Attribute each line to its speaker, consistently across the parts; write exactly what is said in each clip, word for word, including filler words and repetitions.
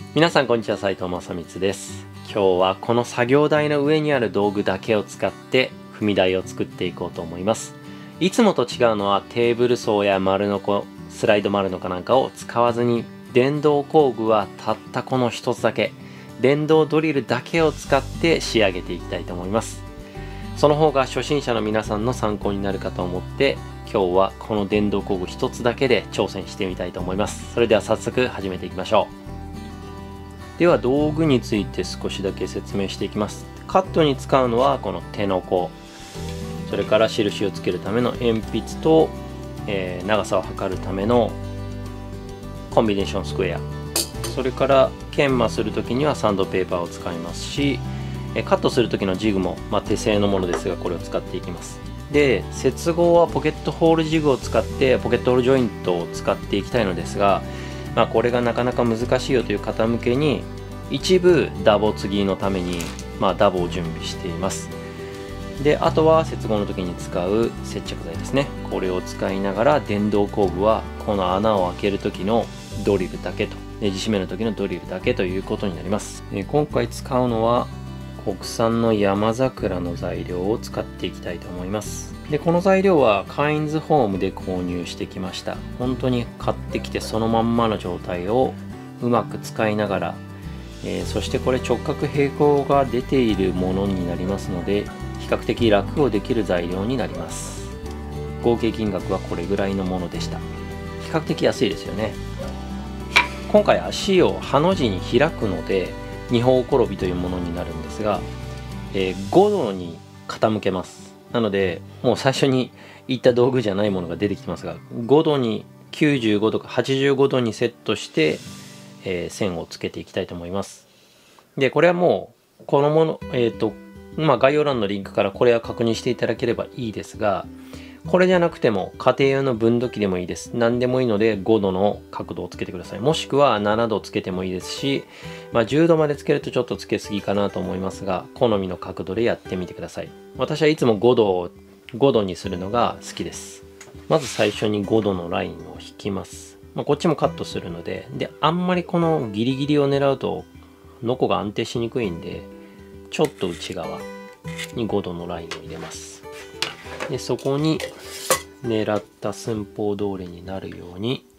Speaker 1: 皆さんこんにちは、斉藤正光です。今日はこの作業台の上にある道具だけを使って踏み台を作っていこうと思います。いつもと違うのはテーブル層や丸ノコ、スライド丸ノコなんかを使わずに、電動工具はたったこの一つだけ、電動ドリルだけを使って仕上げていきたいと思います。その方が初心者の皆さんの参考になるかと思って、今日はこの電動工具一つだけで挑戦してみたいと思います。それでは早速始めていきましょう。では道具について少しだけ説明していきます。カットに使うのはこの手のこ、それから印をつけるための鉛筆と、えー、長さを測るためのコンビネーションスクエア、それから研磨する時にはサンドペーパーを使いますし、カットする時のジグも、まあ、手製のものですがこれを使っていきます。で、接合はポケットホールジグを使ってポケットホールジョイントを使っていきたいのですが、まあ、これがなかなか難しいよという方向けに一部ダボ継ぎのために、まあ、ダボを準備しています。で、あとは接合の時に使う接着剤ですね。これを使いながら電動工具はこの穴を開ける時のドリルだけと、ネジ締めの時のドリルだけということになります。今回使うのは国産の山桜の材料を使っていきたいと思います。で、この材料はカインズホームで購入してきました。本当に買ってきてそのまんまの状態をうまく使いながら、えー、そしてこれ直角平行が出ているものになりますので、比較的楽をできる材料になります。合計金額はこれぐらいのものでした。比較的安いですよね。今回足をハの字に開くので二方転びというものになるんですが、えー、ごどに傾けます。なのでもう最初に言った道具じゃないものが出てきてますが、ごどにきゅうじゅうごどかはちじゅうごどにセットして、えー、線をつけていきたいと思います。で、これはもうこのもの、えっとまあ概要欄のリンクからこれは確認していただければいいですが、これじゃなくても家庭用の分度器でもいいです。何でもいいのでごどの角度をつけてください。もしくはななどつけてもいいですし、まあ、じゅうどまでつけるとちょっとつけすぎかなと思いますが、好みの角度でやってみてください。私はいつもごどをごどにするのが好きです。まず最初にごどのラインを引きます。まあ、こっちもカットするので、で、あんまりこのギリギリを狙うとノコが安定しにくいんで、ちょっと内側にごどのラインを入れます。で、そこに狙った寸法通りになるように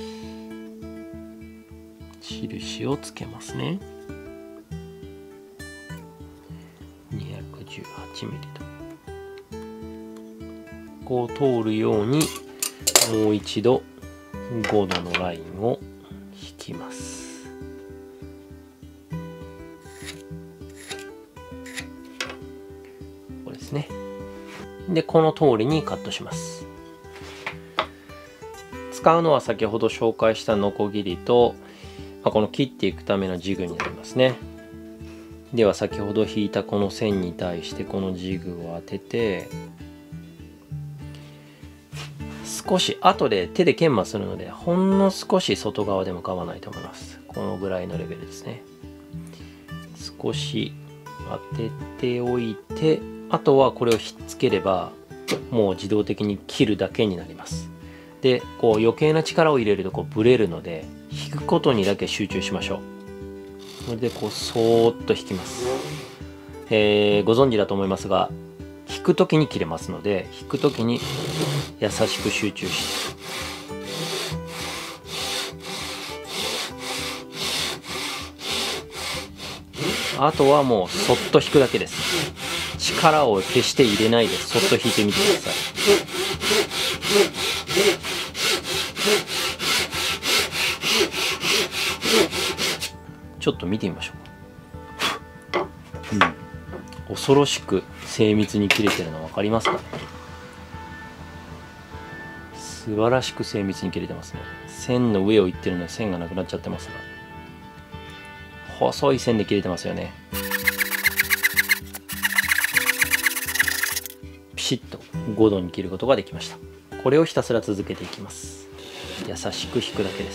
Speaker 1: 印をつけますね。にひゃくじゅうはちミリとこう通るようにもう一度ごどのラインを引きます。これですね。で、この通りにカットします。使うのは先ほど紹介したノコギリと、まあ、この切っていくためのジグになりますね。では先ほど引いたこの線に対してこのジグを当てて、少し後で手で研磨するのでほんの少し外側でも構わないと思います。このぐらいのレベルですね。少し当てておいて、あとはこれをひっつければもう自動的に切るだけになります。で、こう余計な力を入れるとこうブレるので、引くことにだけ集中しましょう。それでこうそーっと引きます。えー、ご存知だと思いますが、引く時に切れますので、引く時に優しく集中して、あとはもうそっと引くだけです。力を決して入れないでそっと引いてみてください。ちょっと見てみましょう。うん、恐ろしく精密に切れてるの分かりますか？素晴らしく精密に切れてますね。線の上を行ってるので線がなくなっちゃってますが、細い線で切れてますよね。ピシッとごどに切ることができました。これをひたすら続けていきます。優しく引くだけです。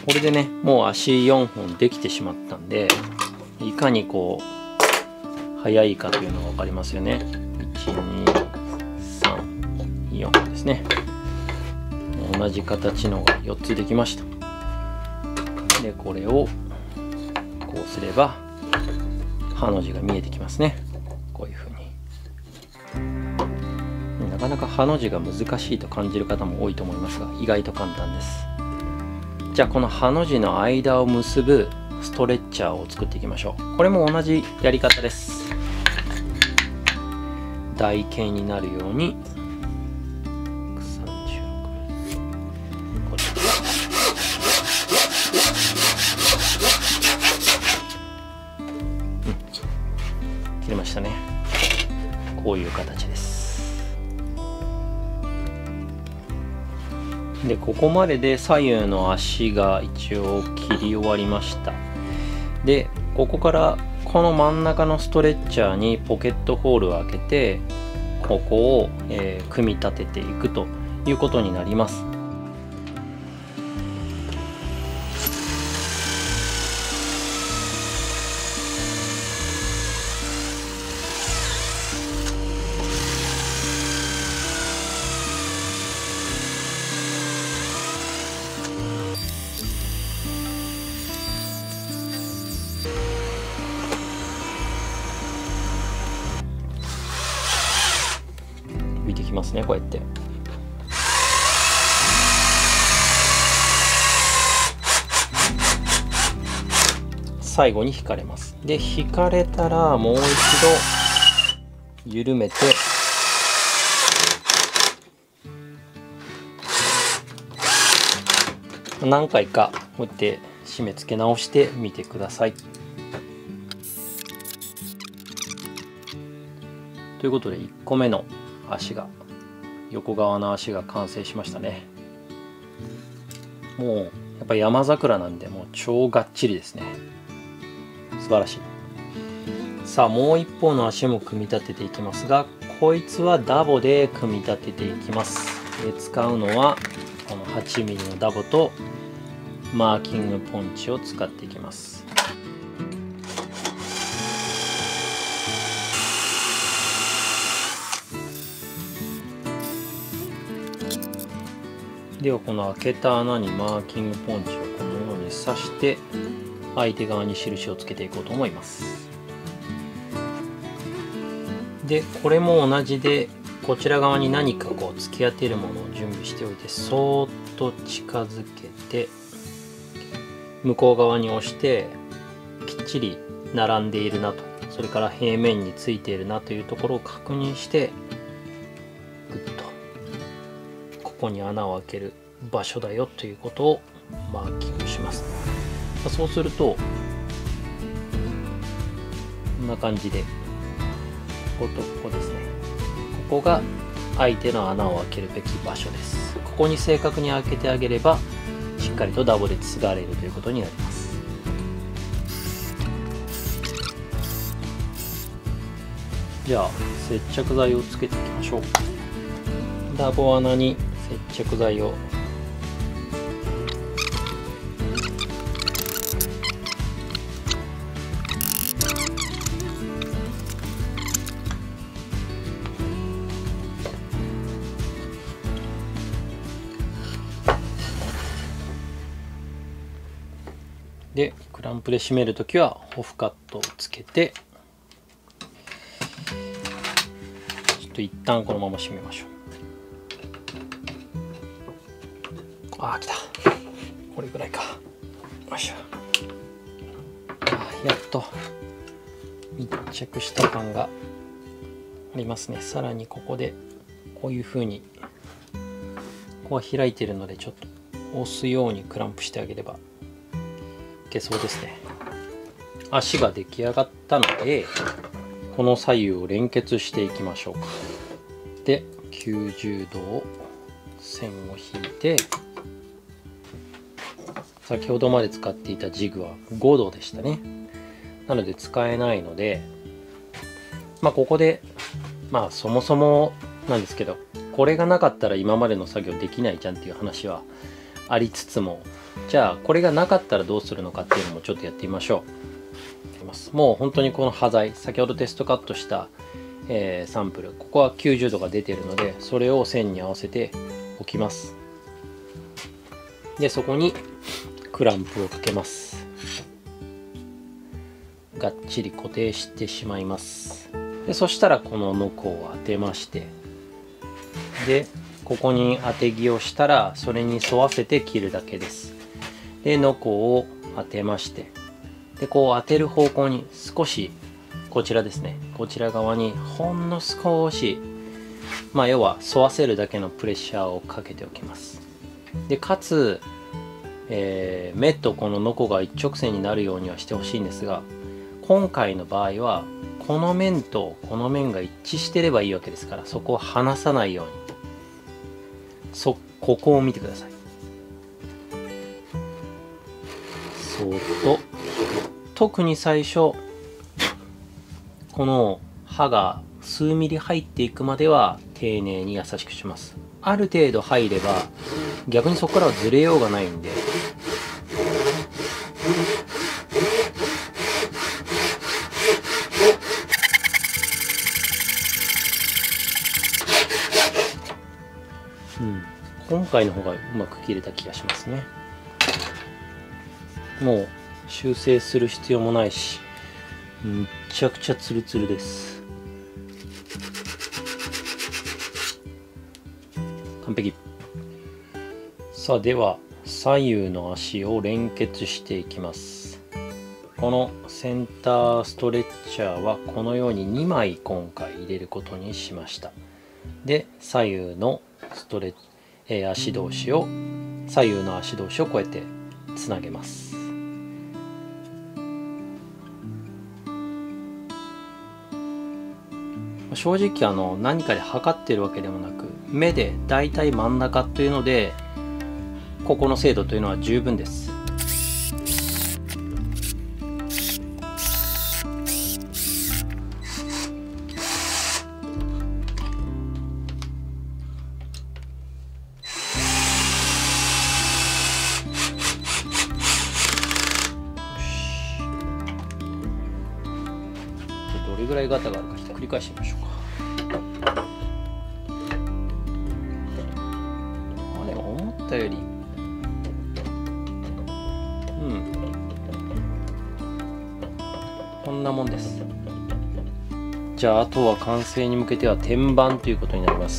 Speaker 1: これでねもう足よんほんできてしまったんで、いかにこう速いかというのが分かりますよね。いちにさんよんですね。同じ形のがよっつできました。でこれをこうすればハの字が見えてきますね。こういう風に。なかなかハの字が難しいと感じる方も多いと思いますが、意外と簡単です。じゃあこのハの字の間を結ぶストレッチャーを作っていきましょう。これも同じやり方です。台形になるように切れましたね。こういう形です。でここまでで左右の足が一応切り終わりました。でここからこの真ん中のストレッチャーにポケットホールを開けて、ここを、えー、組み立てていくということになります。浮いてきますね、こうやって。最後に引かれます。で引かれたらもう一度緩めて何回かこうやって締め付け直してみてください。ということでいっこめの足が、横側の足が完成しましたね。もうやっぱ山桜なんでもう超がっちりですね。素晴らしい。さあもう一方の足も組み立てていきますが、こいつはダボで組み立てていきます。で使うのはこのはちミリのダボとマーキングポンチを使っていきます。ではこの開けた穴にマーキングポンチをこのように刺して相手側に印をつけていこうと思います。でこれも同じで、こちら側に何かこう突き当てるものを準備しておいて、そーっと近づけて向こう側に押してきっちり並んでいるなと、それから平面についているなというところを確認して、グッとここに穴を開ける場所だよということをマーキングします。そうするとこんな感じで、こことここですね、ここが相手の穴を開けるべき場所です。ここに正確に開けてあげればしっかりとダボで継がれるということになります。じゃあ接着剤をつけていきましょう。ダボ穴に接着剤をでクランプで締めるときはホフカットをつけて、ちょっと一旦このまま締めましょう。ああ、来た。これぐらいか。よいしょ。あ、やっと密着した感がありますね。さらにここでこういう風にここは開いているので、ちょっと押すようにクランプしてあげればいけそうですね。足が出来上がったので、この左右を連結していきましょうか。できゅうじゅうどを線を引いて、先ほどまで使っていたジグはごどでしたね。なので使えないので、まあここでまあそもそもなんですけど、これがなかったら今までの作業できないじゃんっていう話はありつつも、 じゃあこれがなかったらどうするのかっていうのもちょっとやってみましょう。もう本当にこの端材、先ほどテストカットした、えー、サンプル、ここはきゅうじゅうどが出ているので、それを線に合わせて置きます。でそこにクランプをかけます。がっちり固定してしまいます。でそしたらこのノコを当てまして、でここに当て木をしたらそれに沿わせて切るだけです。でノコを当てまして、でこう当てる方向に少し、こちらですね、こちら側にほんの少し、まあ要は沿わせるだけのプレッシャーをかけておきます。でかつ、えー、目とこのノコが一直線になるようにはしてほしいんですが、今回の場合はこの面とこの面が一致してればいいわけですから、そこを離さないように、そここを見てください。そーっと、特に最初この刃が数ミリ入っていくまでは丁寧に優しくします。ある程度入れば逆にそこからはずれようがないんで、うん、今回の方がうまく切れた気がしますね。もう修正する必要もないし、むっちゃくちゃツルツルです。完璧。さあでは左右の足を連結していきます。このセンターストレッチャーはこのようににまい今回入れることにしました。で左右のストレッチ、えー、足同士を左右の足同士をこうやってつなげます。正直あの何かで測ってるわけでもなく、目でだいたい真ん中というのでここの精度というのは十分です。どれぐらいガタがあるかひっくり返してみましょうか。あれ思ったより、うんこんなもんです。じゃああとは完成に向けては天板ということになります。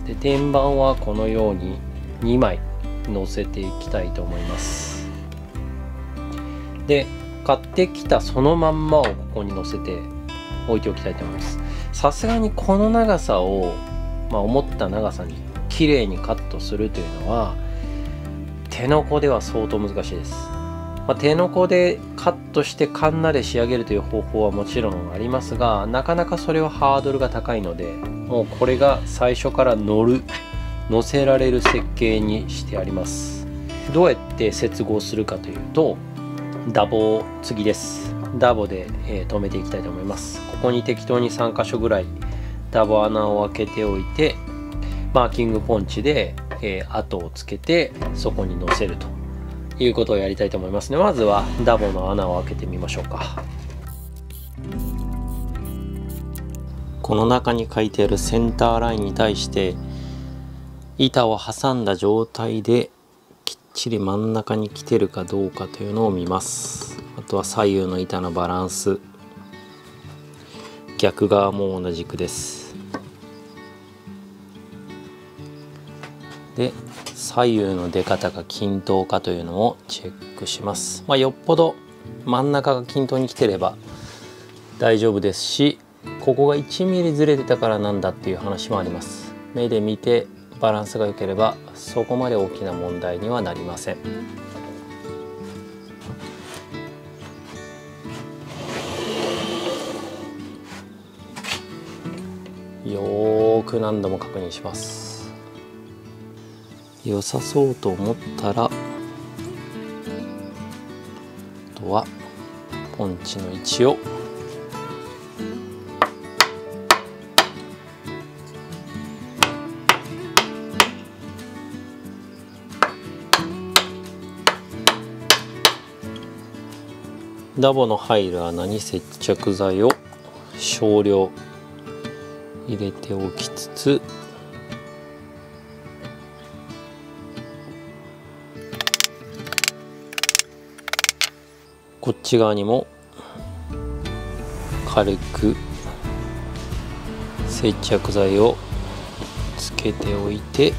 Speaker 1: で天板はこのようににまい乗せていきたいと思います。で買ってきたそのまんまをここに乗せて置いておきたいと思います。さすがにこの長さを、まあ、思った長さに綺麗にカットするというのは手のこでは相当難しいです。まあ、手のこでカットしてカンナで仕上げるという方法はもちろんありますが、なかなかそれはハードルが高いので、もうこれが最初から乗る乗せられる設計にしてあります。どうやって接合するかというと、ダボ次です。ダボで、えー、留めていきたいと思います。ここに適当にさんかしょぐらいダボ穴を開けておいて、マーキングポンチで、えー、跡をつけてそこに乗せるということをやりたいと思いますね。まずはダボの穴を開けてみましょうか。この中に書いてあるセンターラインに対して板を挟んだ状態できっちり真ん中に来てるかどうかというのを見ます。あとは左右の板のバランス、逆側も同じくです。で左右の出方が均等かというのをチェックします。まあ、よっぽど真ん中が均等に来てれば大丈夫ですし、ここがいちミリずれてたからなんだっていう話もあります。目で見てバランスが良ければそこまで大きな問題にはなりません。よーく何度も確認します。良さそうと思ったら、あとはポンチの位置をダボの入る穴に接着剤を少量入れておきつつ、こっち側にも軽く接着剤をつけておいて、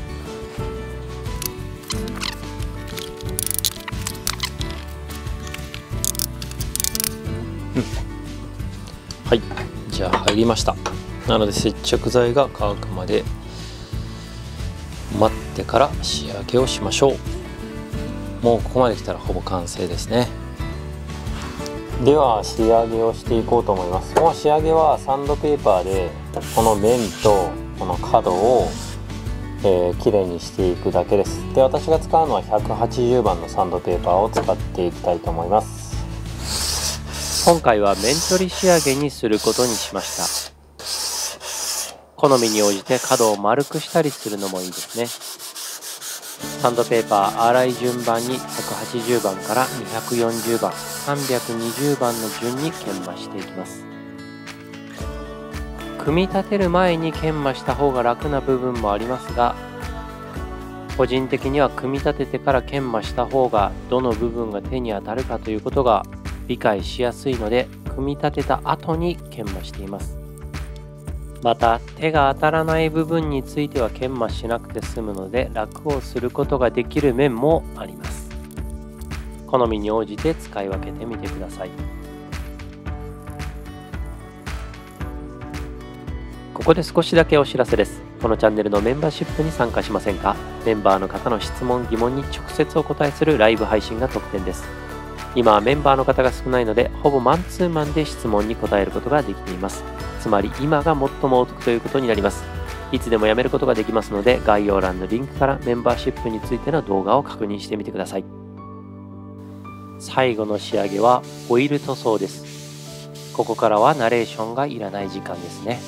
Speaker 1: うん、はい、じゃあ入りました。なので接着剤が乾くまで待ってから仕上げをしましょう。もうここまで来たらほぼ完成ですね。では仕上げをしていこうと思います。もう仕上げはサンドペーパーでこの面とこの角を、えー、きれいにしていくだけです。で、私が使うのはひゃくはちじゅうばんのサンドペーパーを使っていきたいと思います。今回は面取り仕上げにすることにしました。好みに応じて角を丸くしたりするのもいいですね。サンドペーパー粗い順番にひゃくはちじゅうばんからにひゃくよんじゅうばん、さんびゃくにじゅうばんの順に研磨していきます。組み立てる前に研磨した方が楽な部分もありますが、個人的には組み立ててから研磨した方がどの部分が手に当たるかということが理解しやすいので、組み立てた後に研磨しています。また手が当たらない部分については研磨しなくて済むので楽をすることができる面もあります。好みに応じて使い分けてみてください。ここで少しだけお知らせです。このチャンネルのメンバーシップに参加しませんか？メンバーの方の質問・疑問に直接お答えするライブ配信が特典です。今はメンバーの方が少ないのでほぼマンツーマンで質問に答えることができています。つまり今が最もお得ということになります。いつでもやめることができますので、概要欄のリンクからメンバーシップについての動画を確認してみてください。最後の仕上げはオイル塗装です。ここからはナレーションがいらない時間ですね。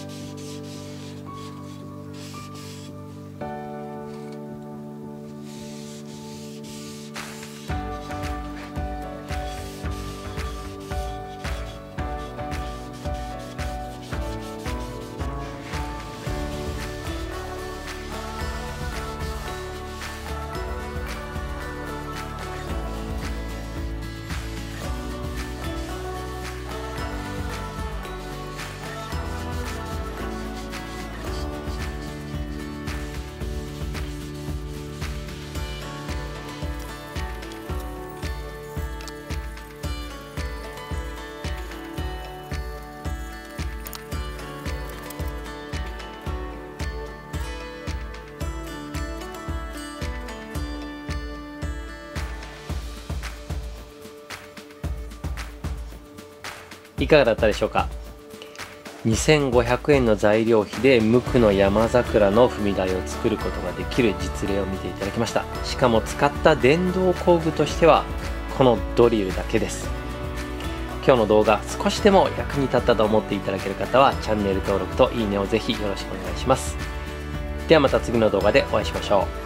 Speaker 1: いかがだったでしょうか。にせんごひゃくえんの材料費で無垢の山桜の踏み台を作ることができる実例を見ていただきました。しかも使った電動工具としてはこのドリルだけです。今日の動画少しでも役に立ったと思っていただける方はチャンネル登録といいねをぜひよろしくお願いします。ではまた次の動画でお会いしましょう。